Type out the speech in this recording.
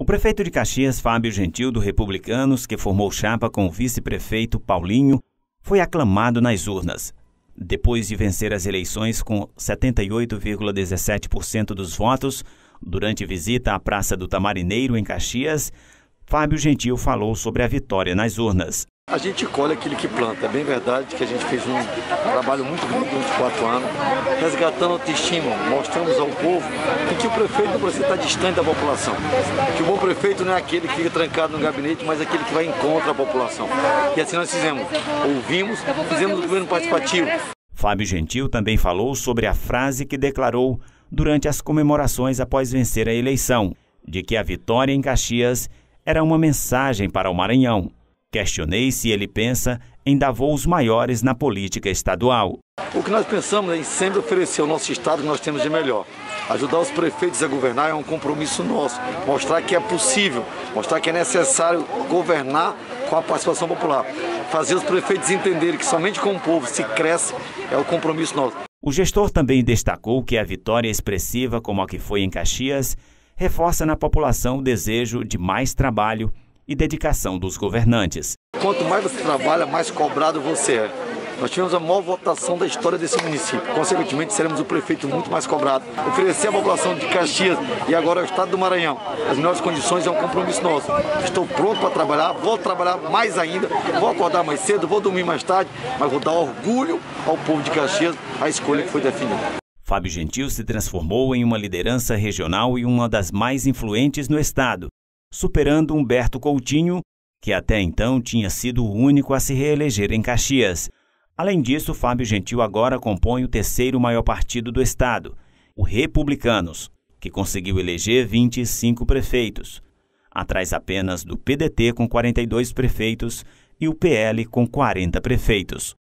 O prefeito de Caxias, Fábio Gentil, do Republicanos, que formou chapa com o vice-prefeito Paulinho, foi aclamado nas urnas. Depois de vencer as eleições com 78,17% dos votos, durante visita à Praça do Tamarineiro, em Caxias, Fábio Gentil falou sobre a vitória nas urnas. A gente colhe aquilo que planta. É bem verdade que a gente fez um trabalho muito grande durante 4 anos, resgatando a autoestima, mostramos ao povo que o prefeito não precisa estar distante da população. Que o bom prefeito não é aquele que fica trancado no gabinete, mas aquele que vai em contra a população. E assim nós fizemos. Ouvimos, fizemos o governo participativo. Fábio Gentil também falou sobre a frase que declarou durante as comemorações após vencer a eleição, de que a vitória em Caxias era uma mensagem para o Maranhão. Questionei se ele pensa em dar voos maiores na política estadual. O que nós pensamos é em sempre oferecer ao nosso estado o que nós temos de melhor. Ajudar os prefeitos a governar é um compromisso nosso. Mostrar que é possível, mostrar que é necessário governar com a participação popular. Fazer os prefeitos entenderem que somente com o povo se cresce é o compromisso nosso. O gestor também destacou que a vitória expressiva como a que foi em Caxias reforça na população o desejo de mais trabalho e dedicação dos governantes. Quanto mais você trabalha, mais cobrado você é. Nós tivemos a maior votação da história desse município. Consequentemente, seremos o prefeito muito mais cobrado. Oferecer à população de Caxias e agora ao estado do Maranhão as melhores condições é um compromisso nosso. Estou pronto para trabalhar, vou trabalhar mais ainda, vou acordar mais cedo, vou dormir mais tarde, mas vou dar orgulho ao povo de Caxias a escolha que foi definida. Fábio Gentil se transformou em uma liderança regional e uma das mais influentes no estado, superando Humberto Coutinho, que até então tinha sido o único a se reeleger em Caxias. Além disso, Fábio Gentil agora compõe o terceiro maior partido do estado, o Republicanos, que conseguiu eleger 25 prefeitos, atrás apenas do PDT com 42 prefeitos e o PL com 40 prefeitos.